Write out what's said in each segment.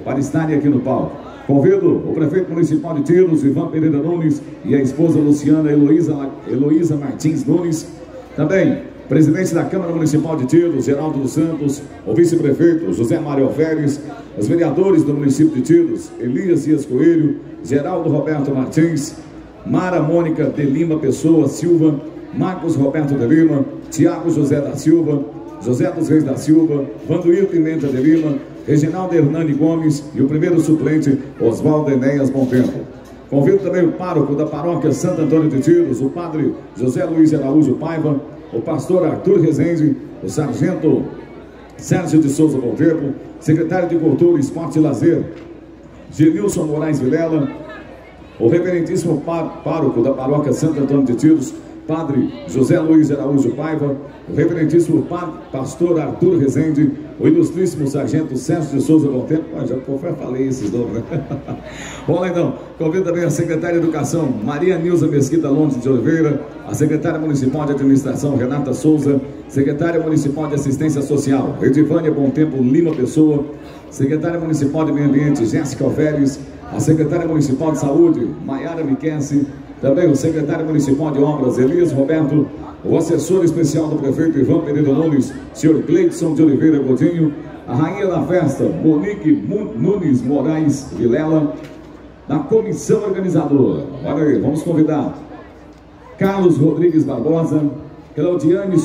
para estarem aqui no palco. Convido o prefeito municipal de Tiros, Ivan Pereira Nunes, e a esposa Luciana Heloísa Martins Nunes. Também, presidente da Câmara Municipal de Tiros, Geraldo dos Santos, o vice-prefeito José Mário Alferes, os vereadores do município de Tiros, Elias Dias Coelho, Geraldo Roberto Martins, Mara Mônica de Lima Pessoa Silva, Marcos Roberto de Lima, Tiago José da Silva, José dos Reis da Silva, Vanduir Pimenta de Lima, Reginaldo Hernani Gomes e o primeiro suplente, Oswaldo Enéas Bom Tempo. Convido também o pároco da paróquia Santo Antônio de Tiros, o padre José Luiz Araújo Paiva, o pastor Arthur Rezende, o sargento Sérgio de Souza Bom Tempo, secretário de Cultura, Esporte e Lazer, Genilson Moraes Vilela, o reverendíssimo pároco da paróquia Santo Antônio de Tiros, padre José Luiz Araújo Paiva, o reverendíssimo pastor Arthur Rezende, o ilustríssimo sargento Sérgio de Souza Bom Tempo. Já falei esses nomes, né? Bom, então, convido também a secretária de Educação, Maria Nilza Mesquita Londes de Oliveira, a secretária municipal de Administração, Renata Souza, secretária municipal de Assistência Social, Edivânia Bom Tempo Lima Pessoa, secretária municipal de Meio Ambiente, Jéssica Alferes, a secretária municipal de Saúde, Maiara Miquense, também o secretário municipal de Obras, Elias Roberto, o assessor especial do prefeito Ivan Pereira Nunes, senhor Gleidson de Oliveira Godinho, a rainha da festa, Monique Nunes Moraes Vilela, da comissão organizadora. Olha aí, vamos convidar Carlos Rodrigues Barbosa, Claudiane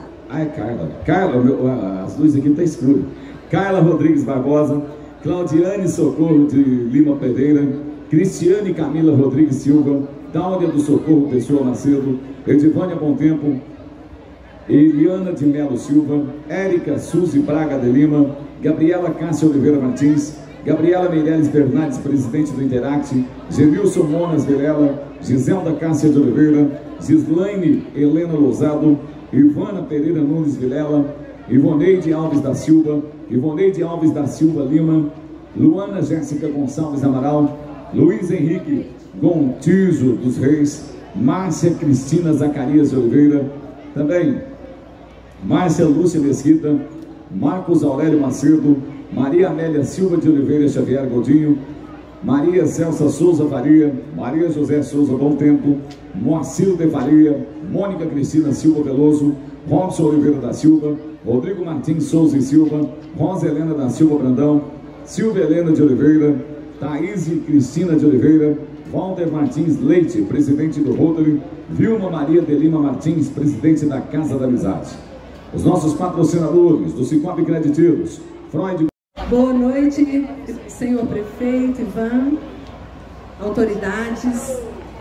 Carla, as luzes aqui estão escuras. Carla Rodrigues Barbosa, Claudiane Socorro de Lima Pereira, Cristiane Camila Rodrigues Silva, Dáudia do Socorro Pessoa Macedo, Edivânia Bom Tempo, Eliana de Melo Silva, Érica Suzy Braga de Lima, Gabriela Cássia Oliveira Martins, Gabriela Meireles Bernardes, presidente do Interact, Genilson Monas Vilela, Giselda Cássia de Oliveira, Gislaine Helena Lousado, Ivana Pereira Nunes Vilela, Ivoneide Alves da Silva Lima, Luana Jéssica Gonçalves Amaral, Luiz Henrique Gontijo dos Reis, Márcia Cristina Zacarias de Oliveira, também Márcia Lúcia Mesquita, Marcos Aurélio Macedo, Maria Amélia Silva de Oliveira Xavier Godinho, Maria Celsa Souza Faria, Maria José Souza Bom Tempo, Moacir de Faria, Mônica Cristina Silva Veloso, Robson Oliveira da Silva, Rodrigo Martins Souza e Silva, Rosa Helena da Silva Brandão, Silvia Helena de Oliveira, Thaís Cristina de Oliveira, Walter Martins Leite, presidente do Rotary, Vilma Maria de Lima Martins, presidente da Casa da Amizade. Os nossos patrocinadores do Cicobi Creditiros, Freud. Boa noite, senhor prefeito Ivan, autoridades,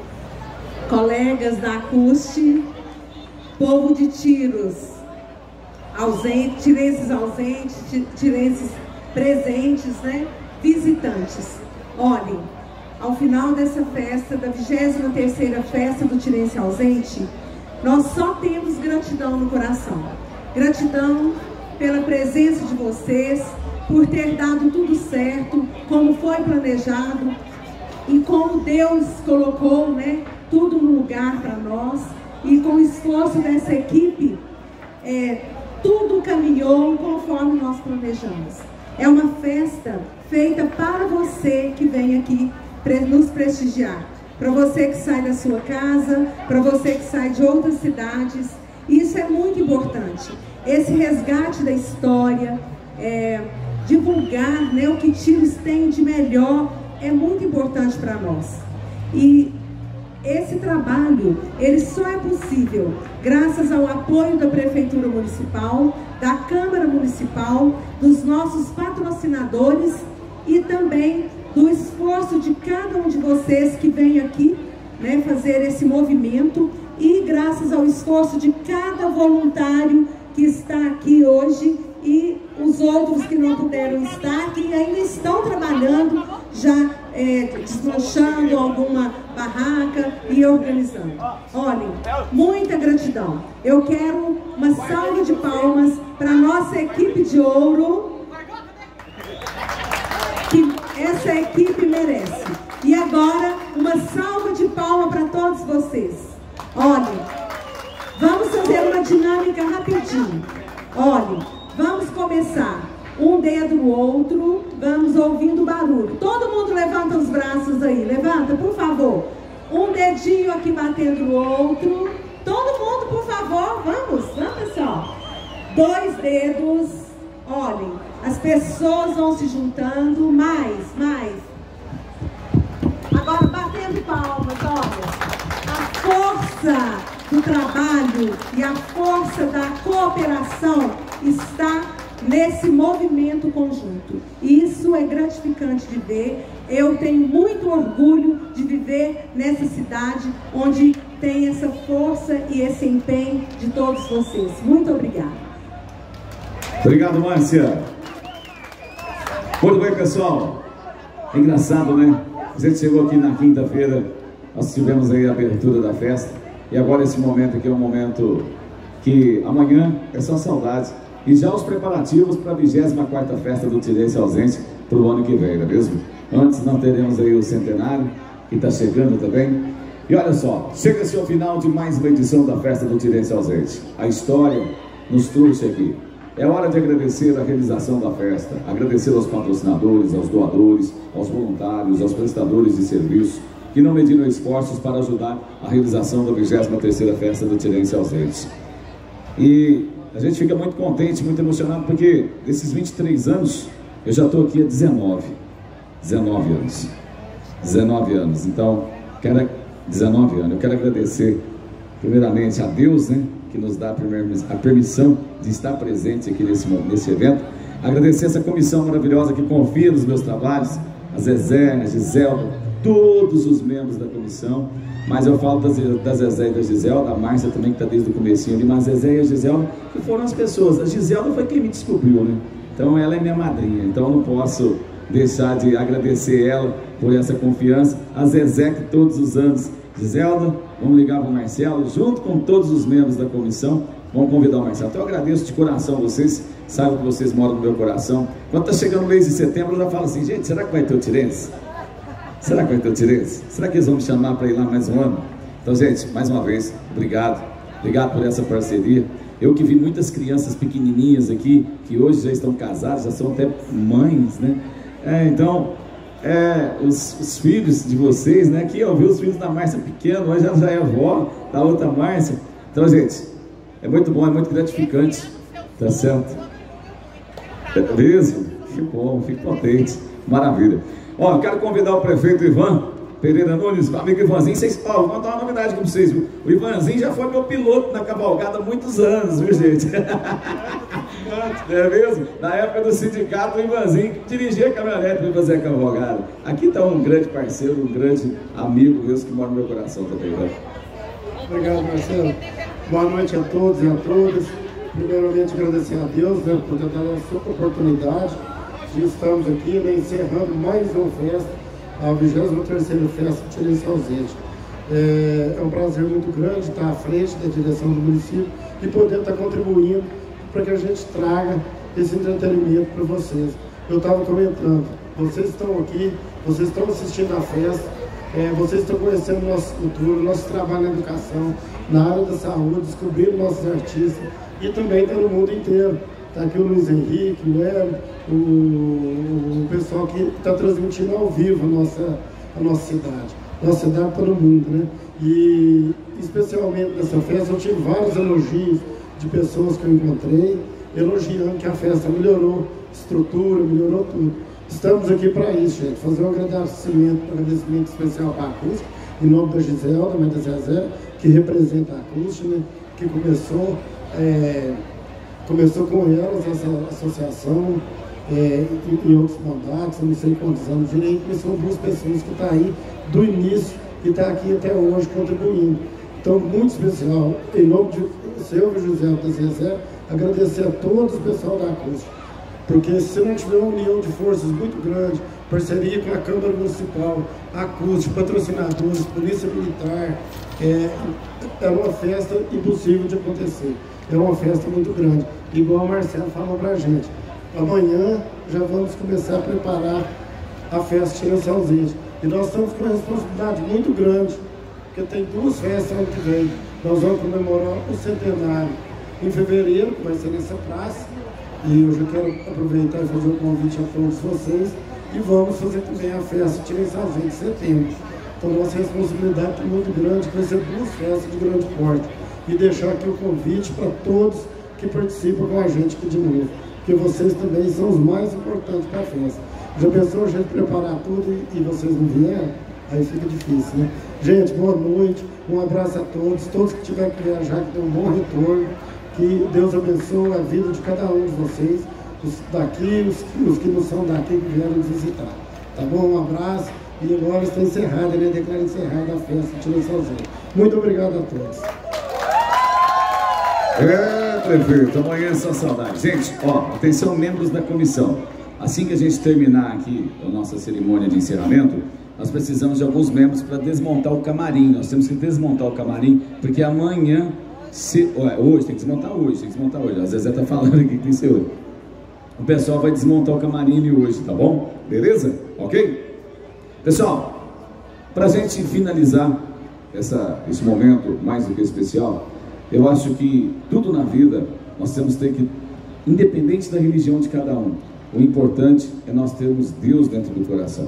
colegas da ACUST, povo de Tiros, tirenses ausentes, tirenses presentes, né? Visitantes. Olhem, ao final dessa festa, da 23ª festa do Tirense Ausente, nós só temos gratidão no coração. Gratidão pela presença de vocês, por ter dado tudo certo, como foi planejado e como Deus colocou, né, tudo no lugar para nós. E com o esforço dessa equipe, tudo caminhou conforme nós planejamos. É uma festa feita para você que vem aqui nos prestigiar, para você que sai da sua casa, para você que sai de outras cidades. Isso é muito importante. Esse resgate da história, divulgar, né, o que Tiros tem de melhor, é muito importante para nós. E esse trabalho, ele só é possível graças ao apoio da Prefeitura Municipal, da Câmara Municipal, dos nossos patrocinadores e também do esforço de cada um de vocês que vem aqui, né, fazer esse movimento, e graças ao esforço de cada voluntário que está aqui hoje e os outros que não puderam estar, que ainda estão trabalhando, já desmanchando alguma barraca e organizando. Olhem, muita gratidão. Eu quero uma salva de palmas para a nossa equipe de ouro, que essa equipe merece. E agora, uma salva de palmas para todos vocês. Olhem, vamos fazer uma dinâmica rapidinho. Olhem, vamos começar um dedo no outro, vamos ouvindo o barulho. Todo mundo levanta os braços aí, levanta, por favor. Um dedinho aqui batendo no outro. Todo mundo, por favor, vamos, pessoal. 2 dedos, olhem, as pessoas vão se juntando, mais. Agora batendo palmas, olha. A força do trabalho e a força da cooperação está nesse movimento conjunto. Isso é gratificante de ver. Eu tenho muito orgulho de viver nessa cidade onde tem essa força e esse empenho de todos vocês. Muito obrigada. Obrigado, Márcia. Muito bem, pessoal. É engraçado, né? A gente chegou aqui na quinta-feira, nós tivemos aí a abertura da festa, e agora esse momento aqui é um momento que amanhã é só saudade. E já os preparativos para a 24ª festa do Tirense Ausente para o ano que vem, não é mesmo? Antes nós teremos aí o centenário, que está chegando também. E olha só, chega-se ao final de mais uma edição da festa do Tirense Ausente. A história nos trouxe aqui. É hora de agradecer a realização da festa, agradecer aos patrocinadores, aos doadores, aos voluntários, aos prestadores de serviço, que não mediram esforços para ajudar a realização da 23ª festa do Tirense Ausente. E a gente fica muito contente, muito emocionado, porque desses 23 anos, eu já estou aqui há 19 anos. Então, 19 anos. Eu quero agradecer, primeiramente, a Deus, né, que nos dá a permissão de estar presente aqui nesse evento. Agradecer essa comissão maravilhosa que confia nos meus trabalhos, a Zezé, a Giselda, todos os membros da comissão. Mas eu falo da Zezé e da Giselda, a Márcia também, que está desde o comecinho ali, mas a Zezé e a Giselda, que foram as pessoas. A Giselda foi quem me descobriu, né? Então ela é minha madrinha, então eu não posso deixar de agradecer ela por essa confiança. A Zezé, que todos os anos, Giselda, vamos ligar para o Marcelo, junto com todos os membros da comissão, vamos convidar o Marcelo. Então eu agradeço de coração vocês, saibam que vocês moram no meu coração. Quando está chegando o mês de setembro, eu já falo assim, gente, será que vai ter o Tirense? Será que vai ter o Tirense? Será que eles vão me chamar para ir lá mais um ano? Então, gente, mais uma vez, obrigado. Obrigado por essa parceria. Eu que vi muitas crianças pequenininhas aqui, que hoje já estão casadas, já são até mães, né? Os filhos de vocês, né? Aqui eu vi os filhos da Márcia pequeno, hoje ela já é avó da outra Márcia. Então, gente, é muito bom, é muito gratificante, tá certo? É mesmo? Que bom, fico contente, maravilha. Ó, quero convidar o prefeito Ivan Pereira Nunes, o amigo Ivanzinho. Vou contar uma novidade com vocês, viu? O Ivanzinho já foi meu piloto na cavalgada há muitos anos, viu, gente? É mesmo? Na época do sindicato, o Ivanzinho dirigia a caminhonete para fazer a cavalgada. Aqui está um grande parceiro, um grande amigo mesmo que mora no meu coração também, né? Obrigado, Marcelo. Boa noite a todos e a todas. Primeiramente, agradecer a Deus, né, por ter dado essa oportunidade. Estamos aqui, né, encerrando mais uma festa, a 23ª festa do Tirense Ausente. É um prazer muito grande estar à frente da direção do município e poder estar contribuindo para que a gente traga esse entretenimento para vocês. Eu estava comentando, vocês estão aqui, vocês estão assistindo a festa, vocês estão conhecendo o nosso futuro, nosso trabalho na educação, na área da saúde, descobrindo nossos artistas e também está no mundo inteiro. Está aqui o Luiz Henrique, o Hélio, o pessoal que está transmitindo ao vivo a nossa cidade. Nossa cidade está no mundo, né? E especialmente nessa festa eu tive vários elogios de pessoas que eu encontrei, elogiando que a festa melhorou estrutura, melhorou tudo. Estamos aqui para isso, gente, fazer um agradecimento especial para a acústica, em nome da Giselda, mãe da Zezé, que representa a acústica, né? Que começou com elas essa associação em outros mandatos, eu não sei quantos anos direito, mas são 2 pessoas que estão aí do início e estão aqui até hoje contribuindo. Então, muito especial, em nome de seu José da Zezé, agradecer a todo o pessoal da acústica, porque se não tiver uma união de forças muito grande, parceria com a Câmara Municipal, a acústica, patrocinadores, Polícia Militar, é uma festa impossível de acontecer. É uma festa muito grande, igual o Marcelo falou pra gente. Amanhã já vamos começar a preparar a festa Tirense Ausente. E nós estamos com uma responsabilidade muito grande, porque tem 2 festas ano que vem. Nós vamos comemorar o centenário em fevereiro, que vai ser nessa praça, E eu já quero aproveitar e fazer um convite a todos vocês. E vamos fazer também a festa Tirense Ausente em setembro. Então, nossa responsabilidade é muito grande, vai ser 2 festas de grande porte. E deixar aqui o convite para todos que participam com a gente aqui de novo. Porque vocês também são os mais importantes para a festa. Já pensou a gente preparar tudo e vocês não vieram? Aí fica difícil, né? Gente, boa noite, um abraço a todos que tiverem que viajar, que tenham um bom retorno, que Deus abençoe a vida de cada um de vocês, os daqui, os que não são daqui, que vieram nos visitar. Tá bom? Um abraço, e agora está encerrada, né? Declaro encerrada a festa Tirense Ausente. Muito obrigado a todos. Prefeito, amanhã é só saudade. Gente, ó, atenção, membros da comissão. Assim que a gente terminar aqui a nossa cerimônia de encerramento, nós precisamos de alguns membros para desmontar o camarim. Nós temos que desmontar o camarim, porque amanhã, hoje, tem que desmontar hoje, A Zezé está falando aqui que tem que ser hoje. O pessoal vai desmontar o camarim hoje, tá bom? Beleza? Ok? Pessoal, para a gente finalizar esse momento mais do que especial, eu acho que tudo na vida nós temos que ter que, independente da religião de cada um, o importante é nós termos Deus dentro do coração.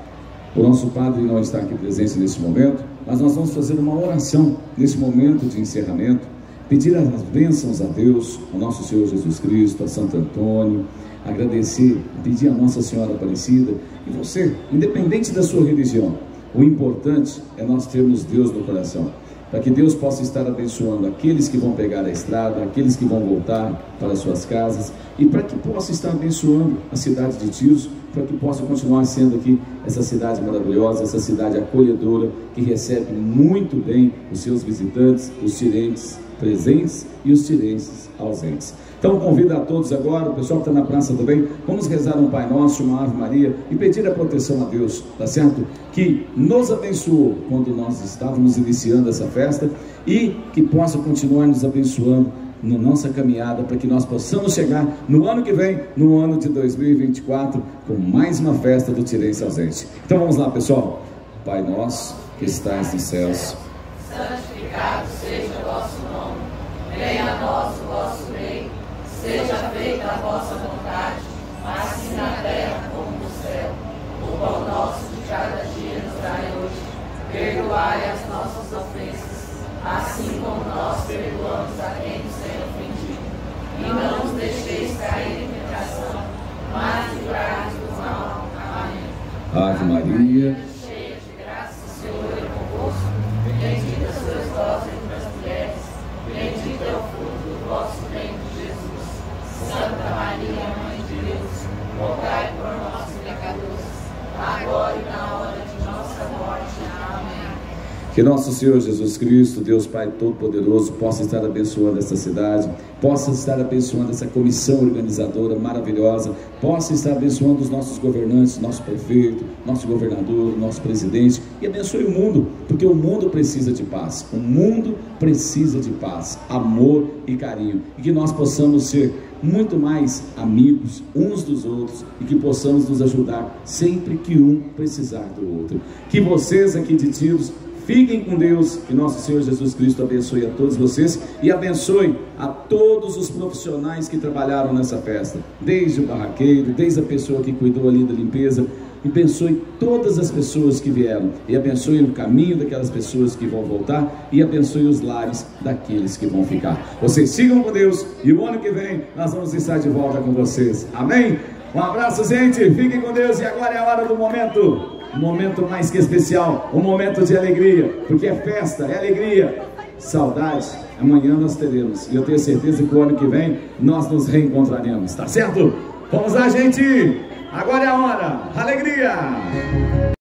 O nosso padre não está aqui presente nesse momento, mas nós vamos fazer uma oração nesse momento de encerramento, pedir as bênçãos a Deus, ao nosso Senhor Jesus Cristo, a Santo Antônio, agradecer, pedir a Nossa Senhora Aparecida. E você, independente da sua religião, o importante é nós termos Deus no coração, para que Deus possa estar abençoando aqueles que vão pegar a estrada, aqueles que vão voltar para suas casas, e para que possa estar abençoando a cidade de Tiros, para que possa continuar sendo aqui essa cidade maravilhosa, essa cidade acolhedora, que recebe muito bem os seus visitantes, os tirenses presentes e os tirenses ausentes. Então convido a todos agora, o pessoal que está na praça também, vamos rezar um Pai Nosso, uma Ave Maria e pedir a proteção a Deus, tá certo? Que nos abençoou quando nós estávamos iniciando essa festa e que possa continuar nos abençoando na nossa caminhada, para que nós possamos chegar no ano que vem, no ano de 2024, com mais uma festa do Tirense Ausente. Então vamos lá, pessoal. Pai nosso que estais nos céus, santificado seja o vosso nome, venha a nós o vosso reino, seja feita a vossa vontade, assim na terra como no céu. O pão nosso de cada dia nos dai hoje, perdoai as nossas ofensas, assim como nós perdoamos a quem nos tem ofendido. E não nos deixeis cair em tentação, mas livrai-nos do mal. Amém. Ave Maria, cheia de graça, o Senhor é convosco. Bendita sois vós entre as mulheres, bendito é o fruto do vosso ventre, Jesus. Santa Maria, Mãe de Deus, rogai por nós, pecadores, agora e na hora de nossa morte. Amém. que nosso Senhor Jesus Cristo, Deus Pai Todo-Poderoso, possa estar abençoando essa cidade, possa estar abençoando essa comissão organizadora maravilhosa, possa estar abençoando os nossos governantes, nosso prefeito, nosso governador, nosso presidente, e abençoe o mundo, porque o mundo precisa de paz, o mundo precisa de paz, amor e carinho, e que nós possamos ser muito mais amigos uns dos outros e que possamos nos ajudar sempre que um precisar do outro. Que vocês aqui de Tiros fiquem com Deus, que nosso Senhor Jesus Cristo abençoe a todos vocês e abençoe a todos os profissionais que trabalharam nessa festa, desde o barraqueiro, desde a pessoa que cuidou ali da limpeza, e abençoe todas as pessoas que vieram, e abençoe o caminho daquelas pessoas que vão voltar, e abençoe os lares daqueles que vão ficar. Vocês sigam com Deus, e o ano que vem nós vamos estar de volta com vocês. Amém? Um abraço, gente, fiquem com Deus, e agora é a hora do momento. Um momento mais que especial, um momento de alegria, porque é festa, é alegria, saudade, amanhã nós teremos, e eu tenho certeza que o ano que vem nós nos reencontraremos, tá certo? Vamos lá, gente, agora é a hora, alegria!